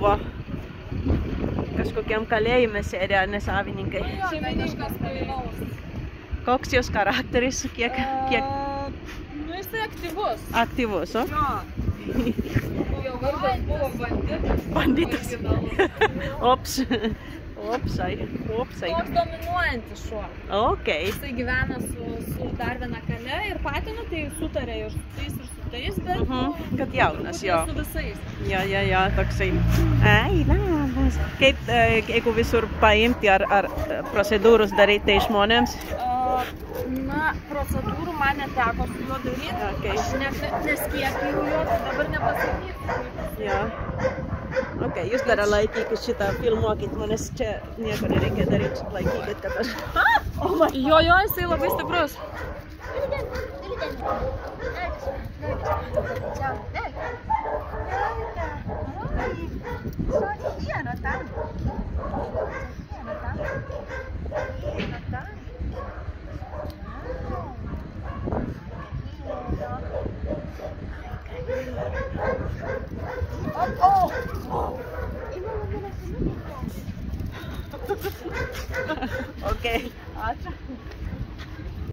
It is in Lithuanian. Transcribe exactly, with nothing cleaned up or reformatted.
buvo kažkokiam kalėjime sėdė, ne savininkai. Šeimininkas pavylaus. Koks jos charakteris? Kiek? kiek... Nu, jisai aktyvus. Aktyvus, o? Jo. Jo vardas buvo banditas. Banditas. Ops. Opsai. Opsai. Toks dominuojantis šuo. Ok. Jisai gyvena su, su dar viena kale ir patinu, tai sutarė ir su tais ir su tais, bet... Uh -huh. Kad jaunas, jo. Su visais. Ja, ja, ja, toksai. Ai, labas. Kaip, jeigu visur paimti, ar, ar procedūrus daryti žmonėms? Uh, na, procedūrų man neteko su juo daryti. Okay. Aš ne, neskiepijau jo, tai dabar nepasakysiu. Ja. Ok, jūs dar laikykit šitą filmuokit, manęs čia nieko nereikia daryti, laikykit, kad aš... Oh my... Jo, jo, jisai labai stiprus. Ok, ačiū.